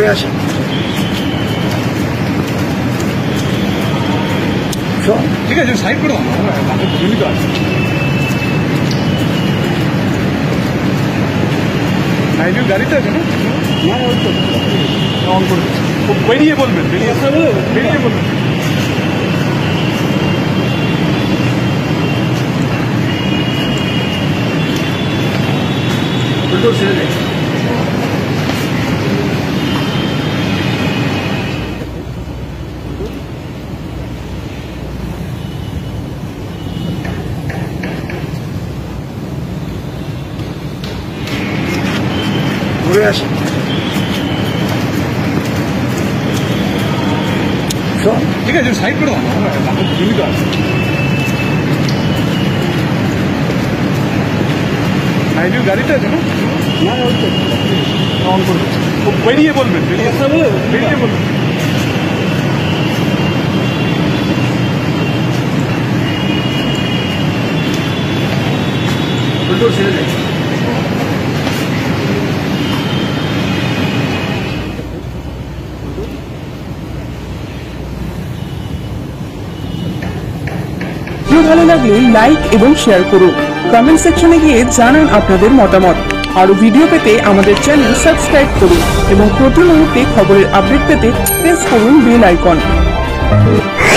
ঘুরে আসি। ঠিক আছে, সাইড করে দাও, জমিতে আছে। সাইডের গাড়িতে আছে না? অন করে বেরিয়ে বলবেন, বেরিয়ে বলবেন। ছেড়ে দেয়। ঘুরে আসি। ঠিক আছে, সাইড করে দাও, জমিতে আছে। সাইডের গাড়িতে আছে না? অন করে বেরিয়ে বলবেন, বেরিয়ে বলবেন। ছেড়ে দেয়। ভালো লাগলে লাইক এবং শেয়ার করুন। কমেন্ট সেকশনে গিয়ে জানান আপনাদের মতামত। আরো ভিডিও পেতে আমাদের চ্যানেল সাবস্ক্রাইব করুন এবং প্রতি মুহূর্তে খবরের আপডেট পেতে প্রেস করুন বেল আইকন।